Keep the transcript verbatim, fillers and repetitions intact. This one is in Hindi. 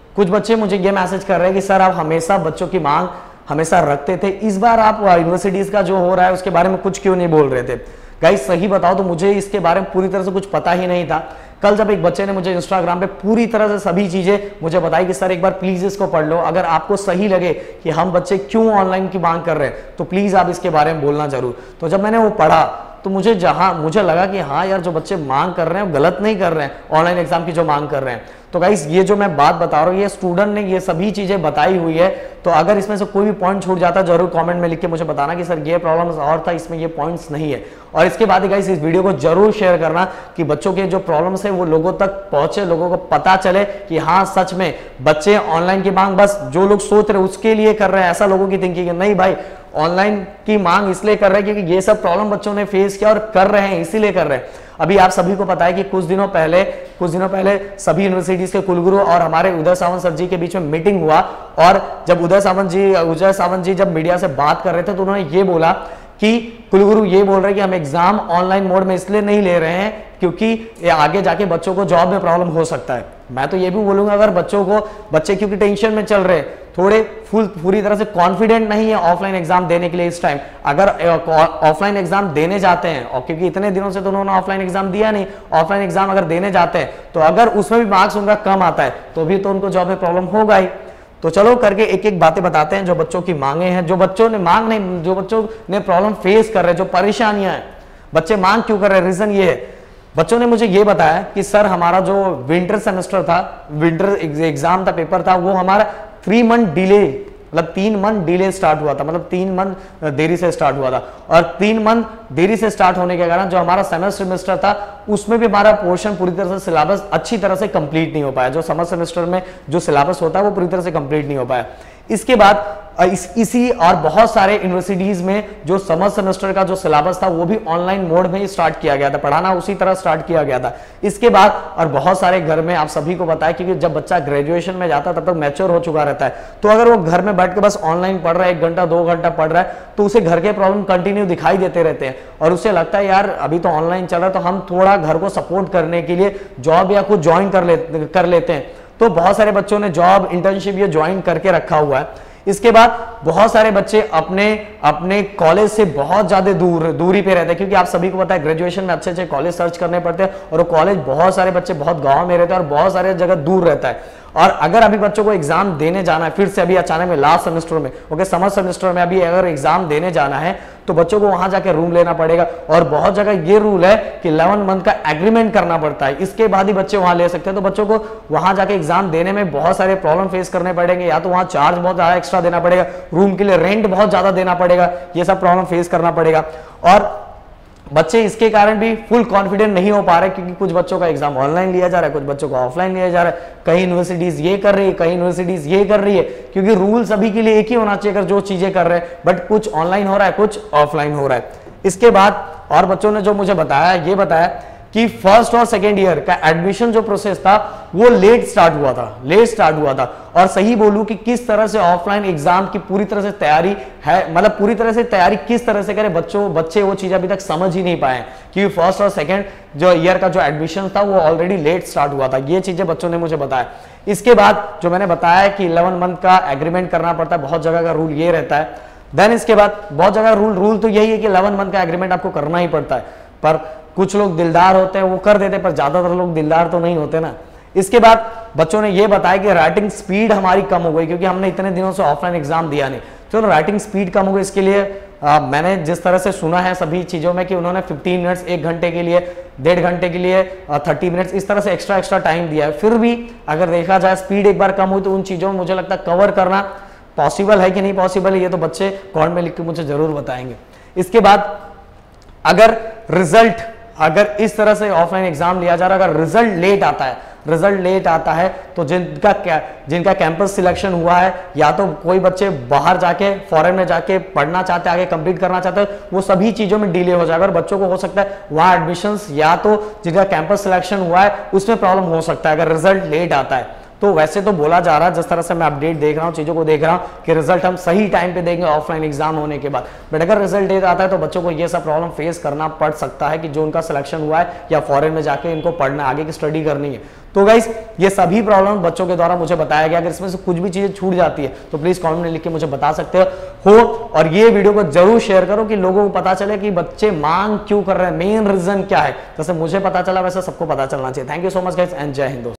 कुछ बच्चे मुझे ये मैसेज कर रहे हैं कि सर आप हमेशा बच्चों की मांग हमेशा रखते थे, इस बार आप यूनिवर्सिटीज का जो हो रहा है उसके बारे में कुछ क्यों नहीं बोल रहे थे। गाइस सही बताओ तो मुझे इसके बारे में पूरी तरह से कुछ पता ही नहीं था। कल जब एक बच्चे ने मुझे इंस्टाग्राम पे पूरी तरह से सभी चीजें मुझे बताई कि सर एक बार प्लीज इसको पढ़ लो, अगर आपको सही लगे कि हम बच्चे क्यों ऑनलाइन की मांग कर रहे हैं तो प्लीज आप इसके बारे में बोलना जरूर। तो जब मैंने वो पढ़ा तो मुझे जहां मुझे लगा कि हाँ यार जो बच्चे मांग कर रहे हैं वो गलत नहीं कर रहे हैं, ऑनलाइन एग्जाम की जो मांग कर रहे हैं। तो गाइस ये जो मैं बात बता रहा हूँ ये स्टूडेंट ने ये सभी चीजें बताई हुई है, तो अगर इसमें से कोई भी पॉइंट छूट जाता है जरूर कमेंट में लिख के मुझे बताना कि सर ये प्रॉब्लम और था, इसमें ये पॉइंट्स नहीं है। और इसके बाद गाइस इस वीडियो को जरूर शेयर करना कि बच्चों के जो प्रॉब्लम्स है वो लोगों तक पहुंचे, लोगों को पता चले कि हाँ सच में बच्चे ऑनलाइन की मांग बस जो लोग सोच रहे उसके लिए कर रहे हैं, ऐसा लोगों की थिंकिंग नहीं भाई, ऑनलाइन की मांग इसलिए कर रहे हैं क्योंकि ये सब प्रॉब्लम बच्चों ने फेस किया और कर रहे हैं, इसीलिए कर रहे हैं। अभी आप सभी को पता है कि कुछ दिनों पहले कुछ दिनों पहले सभी यूनिवर्सिटीज के कुलगुरु और हमारे उदय सावंत सर जी के बीच में मीटिंग हुआ, और जब उदय सावंत जी उदय सावंत जी जब मीडिया से बात कर रहे थे तो उन्होंने ये बोला कि कुलगुरु ये बोल रहे हैं कि हम एग्जाम ऑनलाइन मोड में इसलिए नहीं ले रहे हैं क्योंकि आगे जाके बच्चों को जॉब में प्रॉब्लम हो सकता है। मैं तो ये भी बोलूंगा अगर बच्चों को बच्चे क्योंकि टेंशन में चल रहे, थोड़े फुल पूरी तरह से कॉन्फिडेंट नहीं है ऑफलाइन एग्जाम देने के लिए इस टाइम, अगर ऑफलाइन एग्जाम देने जाते हैं और क्योंकि इतने दिनों से तो उन्होंने ऑफलाइन एग्जाम दिया नहीं, ऑफलाइन एग्जाम अगर देने जाते हैं तो अगर उसमें भी मार्क्स उनका कम आता है तो भी तो उनको जॉब में प्रॉब्लम होगा ही। तो चलो करके एक एक बातें बताते हैं जो बच्चों की मांगे हैं, जो बच्चों ने मांग नहीं जो बच्चों ने प्रॉब्लम फेस कर रहे हैं, जो परेशानियां हैं, बच्चे मांग क्यों कर रहे हैं, रीजन ये है। बच्चों ने मुझे ये बताया कि सर हमारा जो विंटर सेमेस्टर था, विंटर एग्जाम था, पेपर था, वो हमारा थ्री मंथ डिले मतलब तीन मंथ डिले स्टार्ट हुआ था, मतलब तीन मंथ देरी से स्टार्ट हुआ था, और तीन मंथ देरी से स्टार्ट होने के कारण जो हमारा सेमेस्टर सेमेस्टर था उसमें भी हमारा पोर्शन पूरी तरह से सिलेबस अच्छी तरह से कंप्लीट नहीं हो पाया। जो समर सेमेस्टर में जो सिलेबस होता है वो पूरी तरह से कंप्लीट नहीं हो पाया। इसके बाद इस, इसी और बहुत सारे यूनिवर्सिटीज में जो समर सेमेस्टर का जो सिलेबस था वो भी ऑनलाइन मोड में ही स्टार्ट किया गया था, पढ़ाना उसी तरह स्टार्ट किया गया था। इसके बाद और बहुत सारे घर में आप सभी को बताया क्योंकि जब बच्चा ग्रेजुएशन में जाता है तब तक मैच्योर हो चुका रहता है, तो अगर वो घर में बैठ के बस ऑनलाइन पढ़ रहा है, एक घंटा दो घंटा पढ़ रहा है, तो उसे घर के प्रॉब्लम कंटिन्यू दिखाई देते रहते हैं और उसे लगता है यार अभी तो ऑनलाइन चल रहा है तो हम थोड़ा घर को सपोर्ट करने के लिए जॉब या कुछ ज्वाइन कर ले कर लेते हैं। तो बहुत सारे बच्चों ने जॉब इंटर्नशिप ये ज्वाइन करके रखा हुआ है। इसके बाद बहुत सारे बच्चे अपने अपने कॉलेज से बहुत ज्यादा दूर दूरी पे रहते हैं क्योंकि आप सभी को पता है ग्रेजुएशन में अच्छे अच्छे कॉलेज सर्च करने पड़ते हैं और वो कॉलेज बहुत सारे बच्चे बहुत गांव में रहते हैं और बहुत सारे जगह दूर रहता है। और अगर अभी बच्चों को एग्जाम देने जाना है फिर से अभी अचानक में लास्ट सेमेस्टर में ओके समर सेमेस्टर में अभी अगर एग्जाम देने जाना है तो बच्चों को वहां जाके रूम लेना पड़ेगा और बहुत जगह ये रूल है कि इलेवन मंथ का एग्रीमेंट करना पड़ता है, इसके बाद ही बच्चे वहां ले सकते हैं। तो बच्चों को वहां जाके एग्जाम देने में बहुत सारे प्रॉब्लम फेस करने पड़ेंगे, या तो वहां चार्ज बहुत ज्यादा एक्स्ट्रा देना पड़ेगा, रूम के लिए रेंट बहुत ज्यादा देना पड़ेगा, ये सब प्रॉब्लम फेस करना पड़ेगा। और बच्चे इसके कारण भी फुल कॉन्फिडेंट नहीं हो पा रहे क्योंकि कुछ बच्चों का एग्जाम ऑनलाइन लिया जा रहा है, कुछ बच्चों को ऑफलाइन लिया जा रहा है। कई यूनिवर्सिटीज ये कर रही है, कई यूनिवर्सिटीज ये कर रही है क्योंकि रूल सभी के लिए एक ही होना चाहिए अगर जो चीजें कर रहे हैं, बट कुछ ऑनलाइन हो रहा है कुछ ऑफलाइन हो रहा है। इसके बाद और बच्चों ने जो मुझे बताया ये बताया कि फर्स्ट और सेकेंड ईयर का एडमिशन जो प्रोसेस था वो लेट स्टार्ट हुआ था लेट स्टार्ट हुआ था और सही बोलूं कि किस तरह से ऑफलाइन एग्जाम की पूरी तरह से तैयारी है, मतलब पूरी तरह से तैयारी किस तरह से करें बच्चों बच्चे वो चीज अभी तक समझ ही नहीं पाए क्योंकि फर्स्ट और सेकेंड जो ईयर का जो एडमिशन था वो ऑलरेडी लेट स्टार्ट हुआ था। ये चीजें बच्चों ने मुझे बताया। इसके बाद जो मैंने बताया कि इलेवन मंथ का एग्रीमेंट करना पड़ता है, बहुत जगह का रूल ये रहता है। देन इसके बाद बहुत जगह रूल रूल तो यही है कि इलेवन मंथ का एग्रीमेंट आपको करना ही पड़ता है, पर कुछ लोग दिलदार होते हैं वो कर देते हैं पर ज्यादातर लोग दिलदार तो नहीं होते ना। इसके बाद बच्चों ने ये बताया कि राइटिंग स्पीड हमारी कम हो गई क्योंकि हमने इतने दिनों से ऑफलाइन एग्जाम दिया नहीं, चलो राइटिंग स्पीड कम हो गई। इसके लिए आ, मैंने जिस तरह से सुना है सभी चीजों में कि उन्होंने फिफ्टीन मिनट्स एक घंटे के लिए डेढ़ घंटे के लिए थर्टी मिनट्स इस तरह से एक्स्ट्रा एक्स्ट्रा टाइम दिया है। फिर भी अगर देखा जाए स्पीड एक बार कम हुई तो उन चीजों में मुझे लगता है कवर करना पॉसिबल है कि नहीं पॉसिबल है ये तो बच्चे कमेंट में लिख के मुझे जरूर बताएंगे। इसके बाद अगर रिजल्ट अगर इस तरह से ऑफलाइन एग्जाम लिया जा रहा है, अगर रिजल्ट लेट आता है रिजल्ट लेट आता है तो जिनका जिनका कैंपस सिलेक्शन हुआ है या तो कोई बच्चे बाहर जाके फॉरेन में जाके पढ़ना चाहते हैं, आगे कंप्लीट करना चाहते हैं, वो सभी चीजों में डिले हो जाएगा और बच्चों को हो सकता है वहां एडमिशंस या तो जिनका कैंपस सिलेक्शन हुआ है उसमें प्रॉब्लम हो सकता है अगर रिजल्ट लेट आता है। तो वैसे तो बोला जा रहा है, जिस तरह से मैं अपडेट देख रहा हूँ, चीजों को देख रहा हूँ कि रिजल्ट हम सही टाइम पे देंगे ऑफलाइन एग्जाम होने के बाद। बट अगर रिजल्ट लेट आता है तो बच्चों को ये सब प्रॉब्लम फेस करना पड़ सकता है कि जो उनका सिलेक्शन हुआ है या फॉरेन में जाके इनको पढ़ना, आगे की स्टडी करनी है। तो गाइस ये सभी प्रॉब्लम बच्चों के द्वारा मुझे बताया गया। अगर इसमें से कुछ भी चीजें छूट जाती है तो प्लीज कमेंट में लिख के मुझे बता सकते हो। और ये वीडियो को जरूर शेयर करो कि लोगों को पता चले कि बच्चे मांग क्यों कर रहे हैं, मेन रीजन क्या है। जैसे मुझे पता चला वैसे सबको पता चलना चाहिए। Thank you so much guys and जय हिंद।